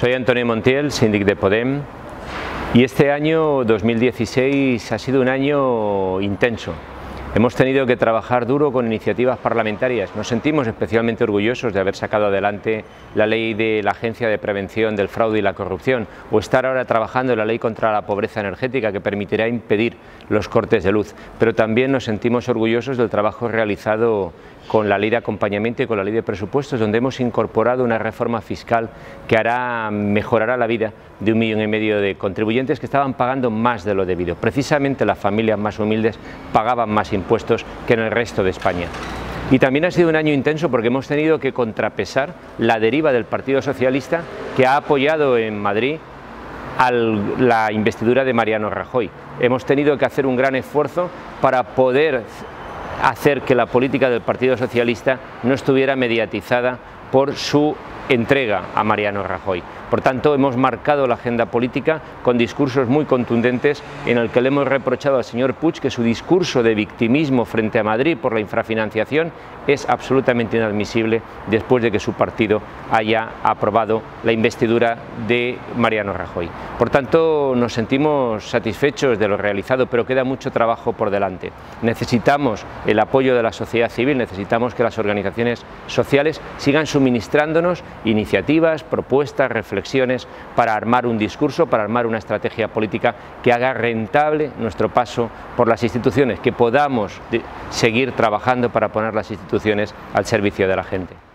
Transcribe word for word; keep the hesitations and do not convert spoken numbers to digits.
Soy Antonio Montiel, síndic de Podem, y este año dos mil dieciséis ha sido un año intenso. Hemos tenido que trabajar duro con iniciativas parlamentarias. Nos sentimos especialmente orgullosos de haber sacado adelante la ley de la Agencia de Prevención del Fraude y la Corrupción, o estar ahora trabajando en la ley contra la pobreza energética, que permitirá impedir los cortes de luz. Pero también nos sentimos orgullosos del trabajo realizado con la ley de acompañamiento y con la ley de presupuestos, donde hemos incorporado una reforma fiscal que hará, mejorará la vida de un millón y medio de contribuyentes que estaban pagando más de lo debido. Precisamente las familias más humildes pagaban más impuestos que en el resto de España. Y también ha sido un año intenso porque hemos tenido que contrapesar la deriva del Partido Socialista, que ha apoyado en Madrid a la investidura de Mariano Rajoy. Hemos tenido que hacer un gran esfuerzo para poder hacer que la política del Partido Socialista no estuviera mediatizada por su entrega a Mariano Rajoy. Por tanto, hemos marcado la agenda política con discursos muy contundentes, en el que le hemos reprochado al señor Puig que su discurso de victimismo frente a Madrid por la infrafinanciación es absolutamente inadmisible después de que su partido haya aprobado la investidura de Mariano Rajoy. Por tanto, nos sentimos satisfechos de lo realizado, pero queda mucho trabajo por delante. Necesitamos el apoyo de la sociedad civil, necesitamos que las organizaciones sociales sigan suministrándonos iniciativas, propuestas, reflexiones para armar un discurso, para armar una estrategia política que haga rentable nuestro paso por las instituciones, que podamos seguir trabajando para poner las instituciones al servicio de la gente.